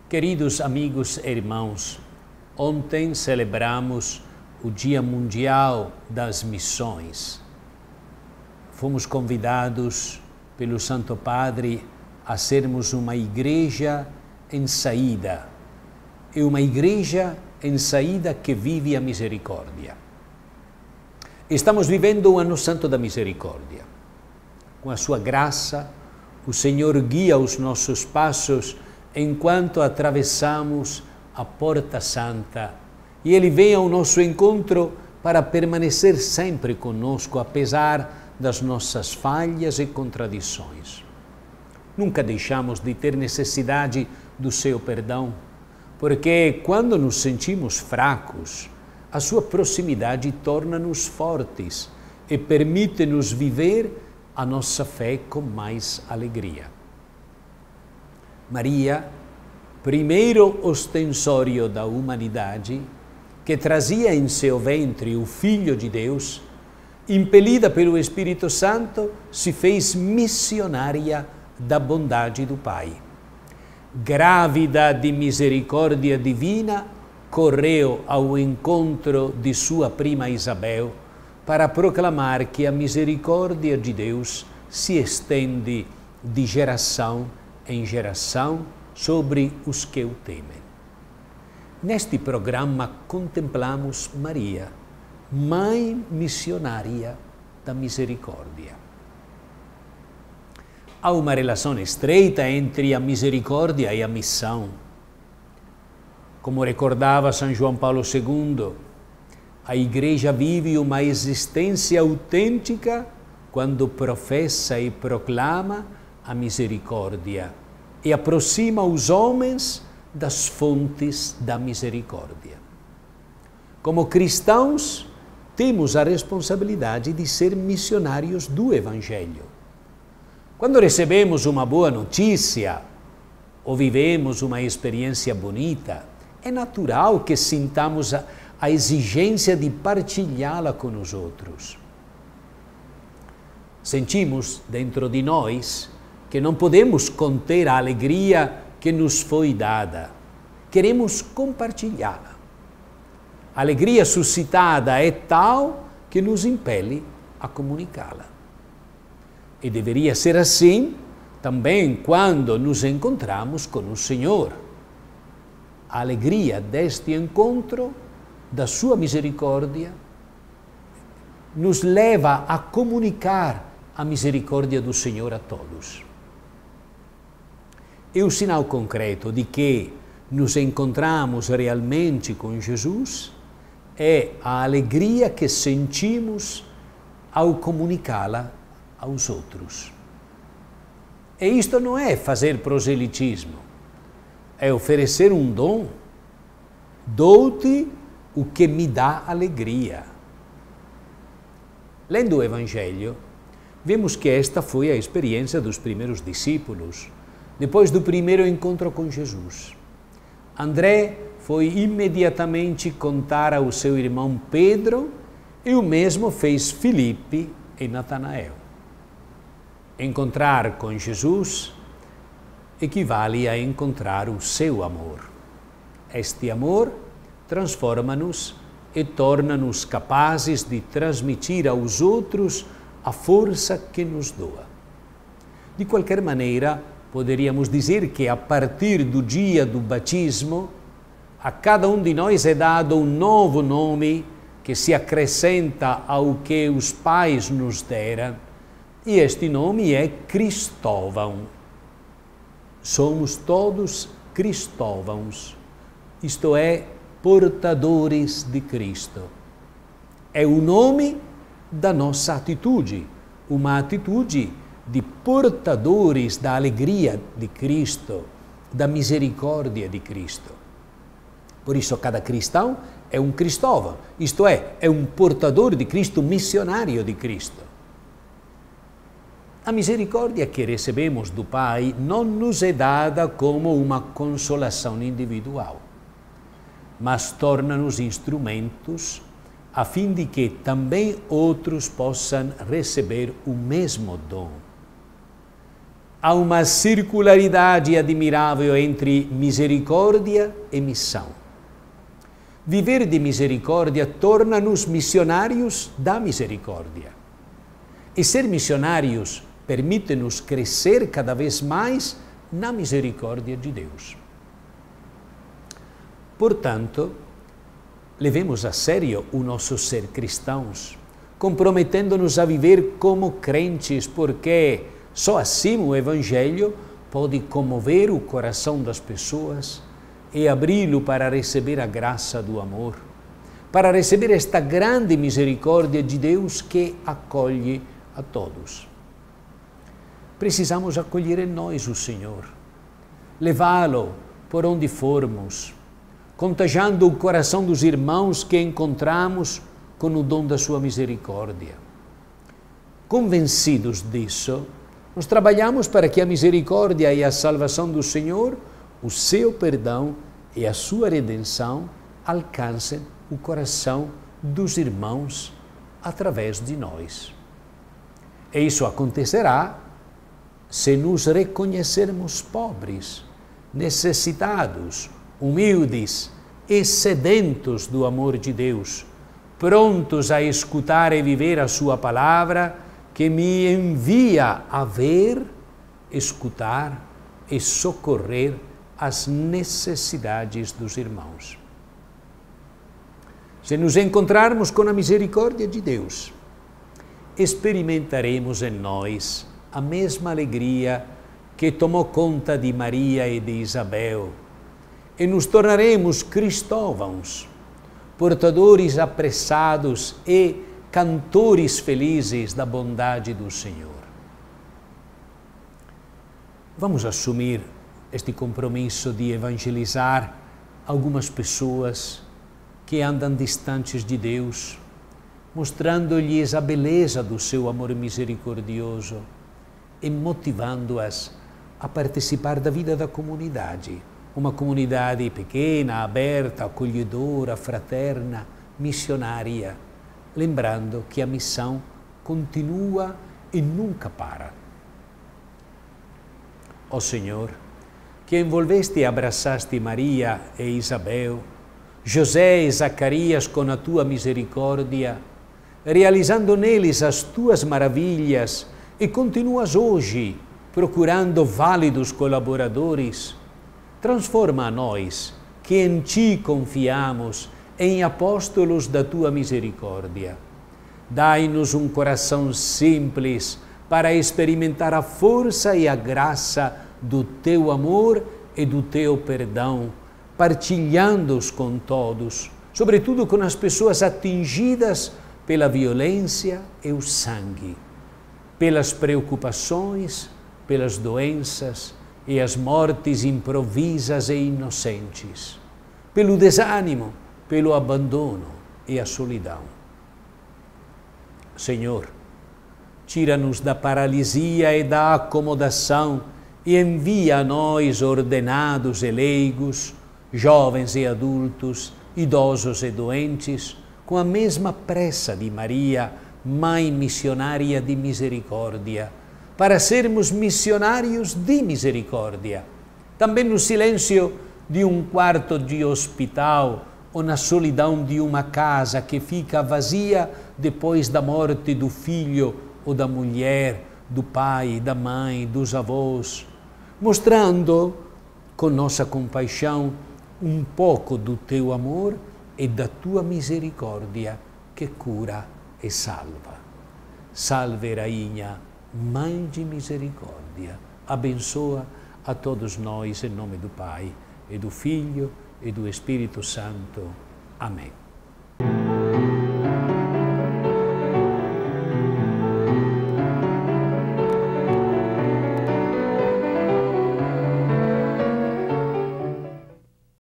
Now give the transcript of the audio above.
Queridos amigos e irmãos, ontem celebramos o Dia Mundial das Missões. Fomos convidados pelo Santo Padre a sermos uma igreja em saída. E uma igreja em saída que vive a misericórdia. Estamos vivendo o Ano Santo da Misericórdia. Com a sua graça, o Senhor guia os nossos passos enquanto atravessamos a Porta Santa, e Ele vem ao nosso encontro para permanecer sempre conosco, apesar das nossas falhas e contradições. Nunca deixamos de ter necessidade do seu perdão, porque quando nos sentimos fracos, a sua proximidade torna-nos fortes e permite-nos viver a nossa fé com mais alegria. Maria, primeiro ostensório da humanidade, que trazia em seu ventre o Filho de Deus, impelida pelo Espírito Santo, se fez missionária da bondade do Pai. Grávida de misericórdia divina, correu ao encontro de sua prima Isabel para proclamar que a misericórdia de Deus se estende de geração em geração sobre os que o temem. Neste programa contemplamos Maria, mãe missionária da misericórdia. Há uma relação estreita entre a misericórdia e a missão. Como recordava São João Paulo II, a Igreja vive uma existência autêntica quando professa e proclama a misericórdia e aproxima os homens das fontes da misericórdia. Como cristãos, temos a responsabilidade de ser missionários do Evangelho. Quando recebemos uma boa notícia ou vivemos uma experiência bonita, é natural que sintamos a exigência de partilhá-la com os outros. Sentimos dentro de nós que não podemos conter a alegria que nos foi dada. Queremos compartilhá-la. A alegria suscitada é tal que nos impele a comunicá-la. E deveria ser assim também quando nos encontramos com o Senhor. A alegria deste encontro, da sua misericórdia, nos leva a comunicar a misericórdia do Senhor a todos. E o sinal concreto de que nos encontramos realmente com Jesus é a alegria que sentimos ao comunicá-la aos outros. E isto não é fazer proselitismo, é oferecer um dom. Dou-te o que me dá alegria. Lendo o Evangelho, vemos que esta foi a experiência dos primeiros discípulos, depois do primeiro encontro com Jesus. André foi imediatamente contar ao seu irmão Pedro e o mesmo fez Filipe e Natanael. Encontrar com Jesus equivale a encontrar o seu amor. Este amor transforma-nos e torna-nos capazes de transmitir aos outros a força que nos doa. De qualquer maneira, poderíamos dizer que a partir do dia do batismo, a cada um de nós é dado um novo nome que se acrescenta ao que os pais nos deram, e este nome é Cristóvão. Somos todos cristóvãos, isto é, portadores de Cristo. É o nome da nossa atitude, uma atitude de portadores da alegria de Cristo, da misericórdia de Cristo. Por isso, cada cristão é um cristóvão, isto é um portador de Cristo, missionário de Cristo. A misericórdia que recebemos do Pai não nos é dada como uma consolação individual, mas torna-nos instrumentos a fim de que também outros possam receber o mesmo dom. Há uma circularidade admirável entre misericórdia e missão. Viver de misericórdia torna-nos missionários da misericórdia. E ser missionários permite-nos crescer cada vez mais na misericórdia de Deus. Portanto, levemos a sério o nosso ser cristãos, comprometendo-nos a viver como crentes, porque só assim o Evangelho pode comover o coração das pessoas e abri-lo para receber a graça do amor, para receber esta grande misericórdia de Deus que acolhe a todos. Precisamos acolher em nós o Senhor, levá-lo por onde formos, contagiando o coração dos irmãos que encontramos com o dom da sua misericórdia. Convencidos disso, nós trabalhamos para que a misericórdia e a salvação do Senhor, o seu perdão e a sua redenção alcancem o coração dos irmãos através de nós. E isso acontecerá se nos reconhecermos pobres, necessitados, humildes e sedentos do amor de Deus, prontos a escutar e viver a sua palavra, que me envia a ver, escutar e socorrer as necessidades dos irmãos. Se nos encontrarmos com a misericórdia de Deus, experimentaremos em nós a mesma alegria que tomou conta de Maria e de Isabel, e nos tornaremos cristóvãos, portadores apressados e cantores felizes da bondade do Senhor. Vamos assumir este compromisso de evangelizar algumas pessoas que andam distantes de Deus, mostrando-lhes a beleza do seu amor misericordioso e motivando-as a participar da vida da comunidade. Uma comunidade pequena, aberta, acolhedora, fraterna, missionária, lembrando que a missão continua e nunca para. Ó Senhor, que envolveste e abraçaste Maria e Isabel, José e Zacarias com a tua misericórdia, realizando neles as tuas maravilhas, e continuas hoje procurando válidos colaboradores, transforma a nós, que em Ti confiamos, em apóstolos da Tua misericórdia. Dai-nos um coração simples para experimentar a força e a graça do Teu amor e do Teu perdão, partilhando-os com todos, sobretudo com as pessoas atingidas pela violência e o sangue, pelas preocupações, pelas doenças e as mortes improvisas e inocentes, pelo desânimo, pelo abandono e a solidão. Senhor, tira-nos da paralisia e da acomodação e envia a nós ordenados e leigos, jovens e adultos, idosos e doentes, com a mesma pressa de Maria, Mãe missionária de misericórdia, para sermos missionários de misericórdia, também no silêncio de um quarto de hospital ou na solidão de uma casa que fica vazia depois da morte do filho ou da mulher, do pai, da mãe, dos avós, mostrando com nossa compaixão um pouco do Teu amor e da Tua misericórdia que cura e salva. Salve, Rainha, Mãe de misericórdia, abençoa a todos nós em nome do Pai, e do Filho, e do Espírito Santo. Amém.